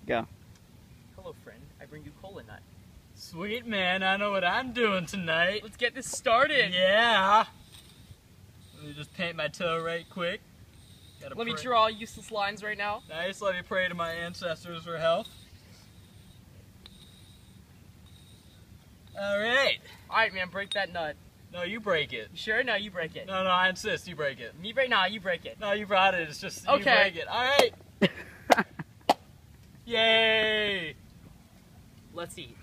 Go. Hello, friend. I bring you Kola Nut. Sweet, man. I know what I'm doing tonight. Let's get this started. Yeah. Let me just paint my toe right quick. Let me draw useless lines right now. Nice. Let me pray to my ancestors for health. All right. All right, man. Break that nut. No, you break it. You sure? No, you break it. No, I insist. You break it. Me break? Nah, you break it. No, you brought it. It's just Okay. You break it. All right. Yay. Let's eat.